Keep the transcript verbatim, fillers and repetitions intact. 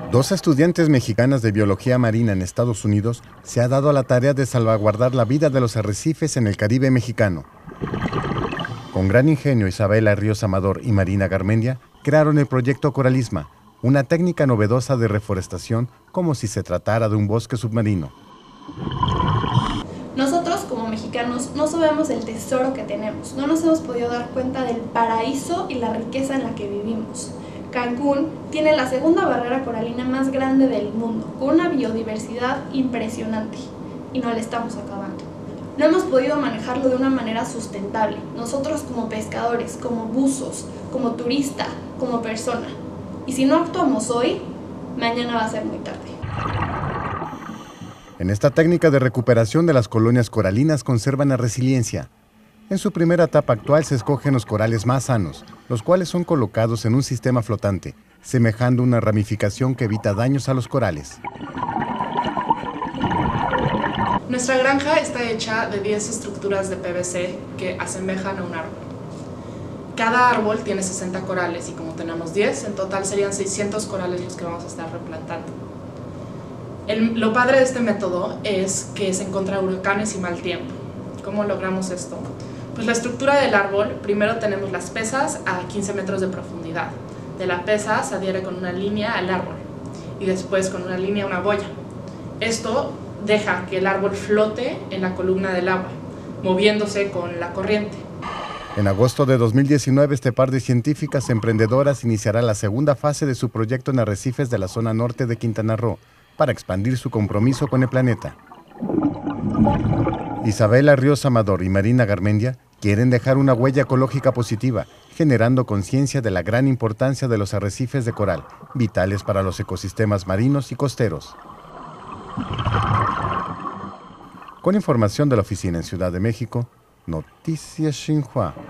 Dos estudiantes mexicanas de biología marina en Estados Unidos se ha dado a la tarea de salvaguardar la vida de los arrecifes en el Caribe mexicano. Con gran ingenio, Isabela Ríos Amador y Marina Garmendia crearon el proyecto Coralisma, una técnica novedosa de reforestación como si se tratara de un bosque submarino. Nosotros, como mexicanos, no sabemos el tesoro que tenemos, no nos hemos podido dar cuenta del paraíso y la riqueza en la que vivimos. Cancún tiene la segunda barrera coralina más grande del mundo, con una biodiversidad impresionante, y no le estamos acabando. No hemos podido manejarlo de una manera sustentable, nosotros como pescadores, como buzos, como turista, como persona. Y si no actuamos hoy, mañana va a ser muy tarde. En esta técnica de recuperación de las colonias coralinas conservan la resiliencia. En su primera etapa actual se escogen los corales más sanos, los cuales son colocados en un sistema flotante, semejando una ramificación que evita daños a los corales. Nuestra granja está hecha de diez estructuras de P V C que asemejan a un árbol. Cada árbol tiene sesenta corales y como tenemos diez, en total serían seiscientos corales los que vamos a estar replantando. El, lo padre de este método es que es en contra de huracanes y mal tiempo. ¿Cómo logramos esto? Pues la estructura del árbol, primero tenemos las pesas a quince metros de profundidad. De la pesa se adhiere con una línea al árbol y después con una línea una boya. Esto deja que el árbol flote en la columna del agua, moviéndose con la corriente. En agosto de dos mil diecinueve, este par de científicas emprendedoras iniciará la segunda fase de su proyecto en arrecifes de la zona norte de Quintana Roo, para expandir su compromiso con el planeta. Isabela Ríos Amador y Marina Garmendia quieren dejar una huella ecológica positiva, generando conciencia de la gran importancia de los arrecifes de coral, vitales para los ecosistemas marinos y costeros. Con información de la oficina en Ciudad de México, Noticias Xinhua.